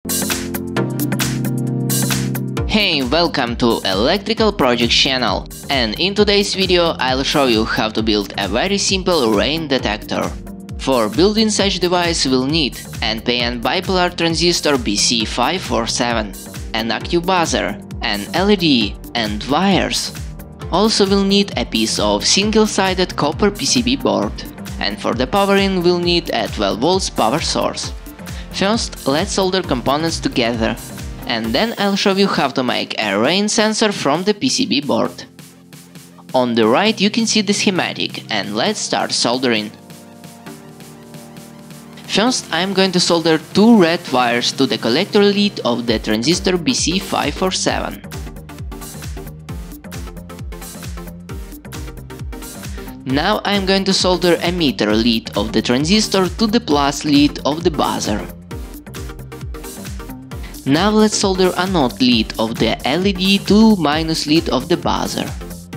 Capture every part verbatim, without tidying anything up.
Hey, welcome to Electrical Project channel, and in today's video I'll show you how to build a very simple rain detector. For building such device we'll need N P N bipolar transistor B C five four seven, an active buzzer, an L E D and wires. Also we'll need a piece of single-sided copper P C B board, and for the powering we'll need a twelve volts power source. First let's solder components together, and then I'll show you how to make a rain sensor from the P C B board. On the right you can see the schematic, and let's start soldering. First I'm going to solder two red wires to the collector lead of the transistor B C five four seven. Now I'm going to solder emitter lead of the transistor to the plus lead of the buzzer. Now let's solder anode lead of the L E D to minus lead of the buzzer.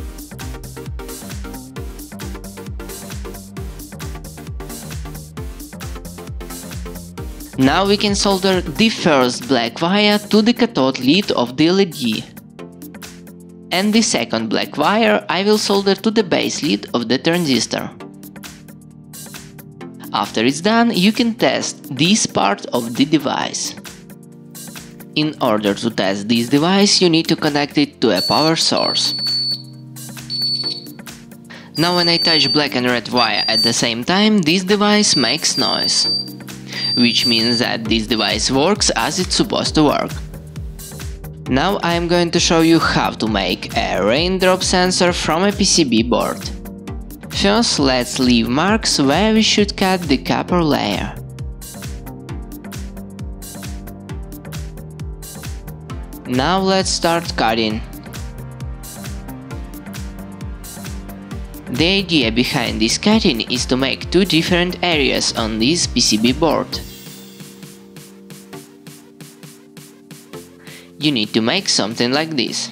Now we can solder the first black wire to the cathode lead of the L E D. And the second black wire I will solder to the base lead of the transistor. After it's done, you can test this part of the device. In order to test this device, you need to connect it to a power source. Now when I touch black and red wire at the same time, this device makes noise, which means that this device works as it's supposed to work. Now I am going to show you how to make a raindrop sensor from a P C B board. First let's leave marks where we should cut the copper layer. Now let's start cutting. The idea behind this cutting is to make two different areas on this P C B board. You need to make something like this.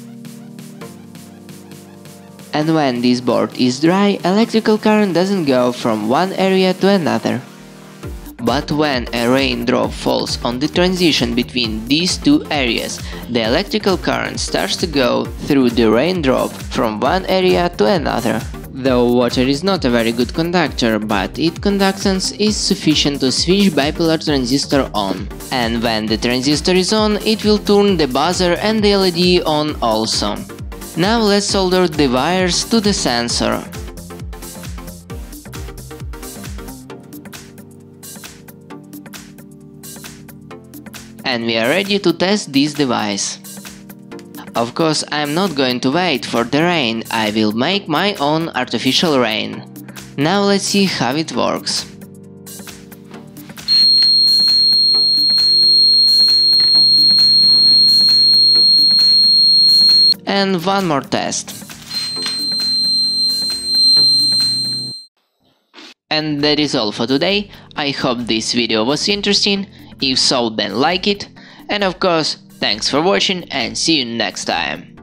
And when this board is dry, electrical current doesn't go from one area to another. But when a raindrop falls on the transition between these two areas, the electrical current starts to go through the raindrop from one area to another. Though water is not a very good conductor, but its conductance is sufficient to switch bipolar transistor on. And when the transistor is on, it will turn the buzzer and the L E D on also. Now let's solder the wires to the sensor. And we are ready to test this device. Of course, I am not going to wait for the rain, I will make my own artificial rain. Now let's see how it works. And one more test. And that is all for today. I hope this video was interesting. If so, then like it. And of course, thanks for watching and see you next time.